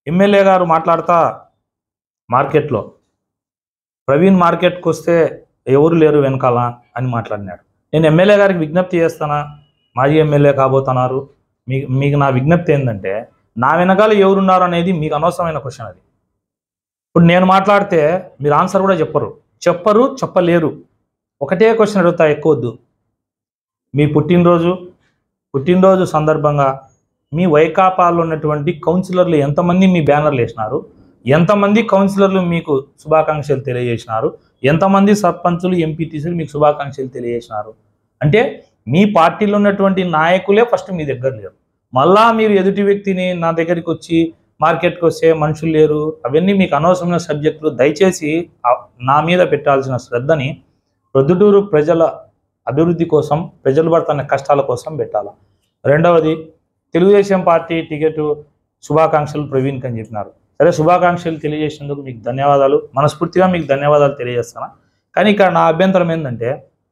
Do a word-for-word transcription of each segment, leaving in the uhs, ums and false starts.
MLA గారు మాట్లాడుతా మార్కెట్లో ప్రవీణ్ మార్కెట్కి వస్తే ఎవరు లేరు వెనకాల అని మాట్లాడినాడు. నేను ఎమ్మెల్యే గారికి విజ్ఞప్తి చేస్తానా, మాజీ ఎమ్మెల్యే కాబోతున్నారు, మీ మీకు నా విజ్ఞప్తి ఏంటంటే నా వెనకాల ఎవరున్నారు అనేది మీకు అనవసరమైన క్వశ్చన్. అది ఇప్పుడు నేను మాట్లాడితే మీరు ఆన్సర్ కూడా చెప్పరు చెప్పరు చెప్పలేరు. ఒకటే క్వశ్చన్ అడుగుతా, ఎక్కువద్దు. మీ పుట్టినరోజు పుట్టినరోజు సందర్భంగా మీ వైకాపాలో ఉన్నటువంటి కౌన్సిలర్లు ఎంతమంది మీ బ్యానర్లు వేసినారు, ఎంతమంది కౌన్సిలర్లు మీకు శుభాకాంక్షలు తెలియజేసినారు, ఎంతమంది సర్పంచులు ఎంపీటీసీలు మీకు శుభాకాంక్షలు తెలియజేసినారు? అంటే మీ పార్టీలో ఉన్నటువంటి నాయకులే ఫస్ట్ మీ దగ్గర లేరు. మళ్ళా మీరు ఎదుటి వ్యక్తిని నా దగ్గరికి వచ్చి మార్కెట్కి వస్తే మనుషులు లేరు, అవన్నీ మీకు అనవసరమైన సబ్జెక్టులు. దయచేసి నా మీద పెట్టాల్సిన శ్రద్ధని ప్రొద్దుటూరు ప్రజల అభివృద్ధి కోసం, ప్రజలు పడుతున్న కష్టాల కోసం పెట్టాలి. రెండవది, తెలుగుదేశం పార్టీ టికెట్ శుభాకాంక్షలు ప్రవీణ్కి అని చెప్పినారు. సరే, శుభాకాంక్షలు తెలియజేసినందుకు మీకు ధన్యవాదాలు, మనస్ఫూర్తిగా మీకు ధన్యవాదాలు తెలియజేస్తాను. కానీ ఇక్కడ నా అభ్యంతరం ఏంటంటే,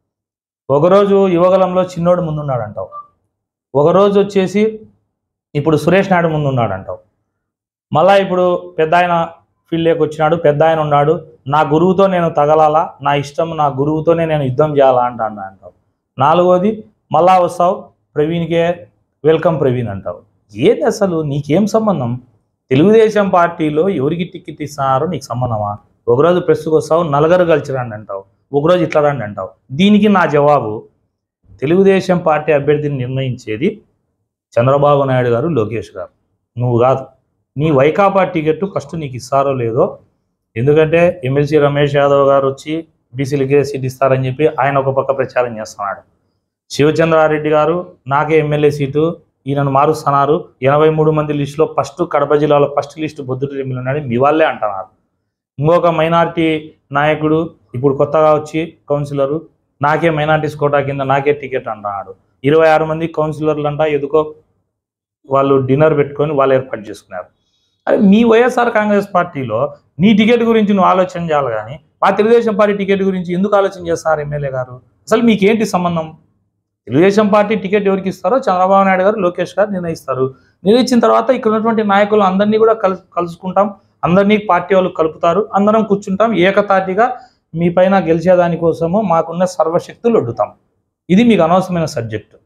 ఒకరోజు యువగలంలో చిన్నోడు ముందున్నాడంటావు, ఒకరోజు వచ్చేసి ఇప్పుడు సురేష్ నాయుడు ముందున్నాడంటావు, మళ్ళా ఇప్పుడు పెద్ద ఆయన ఫీల్డ్లోకి వచ్చినాడు, పెద్ద ఆయన ఉన్నాడు, నా గురువుతో నేను తగలాలా, నా ఇష్టం, నా గురువుతోనే నేను యుద్ధం చేయాలా అంటాను అంటావు. నాలుగోది మళ్ళా వస్తావు, ప్రవీణ్కే వెల్కమ్ ప్రవీణ్ అంటావు. ఏది అసలు నీకేం సంబంధం? తెలుగుదేశం పార్టీలో ఎవరికి టికెట్ ఇస్తున్నారో నీకు సంబంధమా? ఒకరోజు ప్రెస్కి వస్తావు, నలుగురు కలిసి రండి అంటావు, ఒకరోజు ఇట్లా రండి అంటావు. దీనికి నా జవాబు, తెలుగుదేశం పార్టీ అభ్యర్థిని నిర్ణయించేది చంద్రబాబు నాయుడు గారు, లోకేష్ గారు, నువ్వు కాదు. నీ వైకాపా టికెట్ ఫస్ట్ నీకు ఇస్తారో లేదో, ఎందుకంటే ఎమ్మెల్సీ రమేష్ యాదవ్ గారు వచ్చి బీసీలకే సీట్ ఇస్తారని చెప్పి ఆయన ఒక పక్క ప్రచారం చేస్తున్నాడు. శివచంద్రారెడ్డి గారు నాకే ఎమ్మెల్యే సీటు, ఈయనను మారుస్తున్నారు, ఎనభై మూడు మంది లిస్టులో ఫస్ట్ కడప జిల్లాలో ఫస్ట్ లిస్టు బొద్దుటూరు ఎమ్మెల్యే ఉన్నాడు, మీ వాళ్ళే అంటున్నారు. ఇంకొక మైనార్టీ నాయకుడు ఇప్పుడు కొత్తగా వచ్చి కౌన్సిలరు, నాకే మైనార్టీస్ కోటా కింద నాకే టికెట్ అంటున్నాడు. ఇరవై ఆరు మంది కౌన్సిలర్లు అంట ఎందుకో వాళ్ళు డిన్నర్ పెట్టుకొని వాళ్ళు ఏర్పాటు చేసుకున్నారు. అరే, మీ వైఎస్ఆర్ కాంగ్రెస్ పార్టీలో నీ టికెట్ గురించి నువ్వు ఆలోచన చేయాలి, కానీ మా తెలుగుదేశం పార్టీ టికెట్ గురించి ఎందుకు ఆలోచన చేస్తారు ఎమ్మెల్యే గారు? అసలు మీకేంటి సంబంధం? తెలుగుదేశం పార్టీ టికెట్ ఎవరికి ఇస్తారో చంద్రబాబు నాయుడు గారు, లోకేష్ గారు నిర్ణయిస్తారు. నిర్ణయించిన తర్వాత ఇక్కడ ఉన్నటువంటి నాయకులు అందరినీ కూడా కలు కలుసుకుంటాం, అందరినీ పార్టీ వాళ్ళు కలుపుతారు, అందరం కూర్చుంటాం, ఏకతాటిగా మీ పైన గెలిచేదానికోసము మాకున్న సర్వశక్తులు అడ్డుతాం. ఇది మీకు అనవసరమైన సబ్జెక్టు.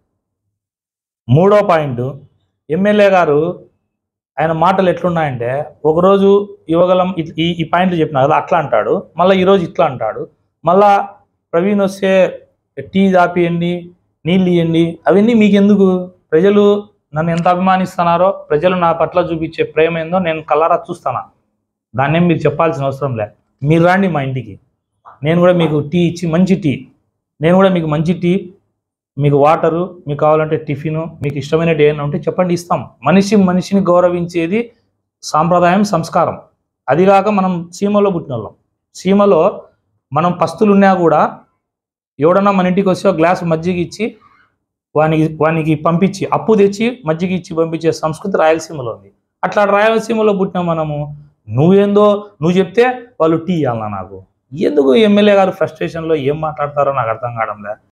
మూడో పాయింట్, ఎమ్మెల్యే గారు ఆయన మాటలు ఎట్లున్నాయంటే, ఒకరోజు యువగలం ఈ ఈ పాయింట్లు చెప్పినా కదా అట్లా అంటాడు, మళ్ళీ ఈరోజు ఇట్లా అంటాడు, మళ్ళా ప్రవీణ్ వస్తే టీ దాపియండి, నీళ్ళు ఇవ్వండి, అవన్నీ మీకెందుకు? ప్రజలు నన్ను ఎంత అభిమానిస్తున్నారో, ప్రజలు నా పట్ల చూపించే ప్రేమ ఏందో నేను కళ్ళారా చూస్తానా, దాన్నేం మీరు చెప్పాల్సిన అవసరం లే. మీరు రండి మా ఇంటికి, నేను కూడా మీకు టీ ఇచ్చి, మంచి టీ, నేను కూడా మీకు మంచి టీ, మీకు వాటరు, మీకు కావాలంటే టిఫిను, మీకు ఇష్టమైనది ఏమైనా ఉంటే చెప్పండి, ఇస్తాం. మనిషి మనిషిని గౌరవించేది సాంప్రదాయం, సంస్కారం. అదిగాక మనం సీమలో పుట్టిన వాళ్ళం. సీమలో మనం పస్తులున్నా కూడా ఎవడన్నా మన ఇంటికి వస్తే ఒక గ్లాసు మజ్జిగ ఇచ్చి వానికి వానికి పంపించి, అప్పు తెచ్చి మజ్జిగ ఇచ్చి పంపించే సంస్కృతి రాయలసీమలో ఉంది. అట్లా రాయలసీమలో పుట్టిన మనము, నువ్వేందో నువ్వు చెప్తే వాళ్ళు టీ ఇవ్వాలన్నా నాకు? ఎందుకు ఎమ్మెల్యే గారు ఫ్రస్ట్రేషన్లో ఏం మాట్లాడతారో నాకు అర్థం కావడం లేదు.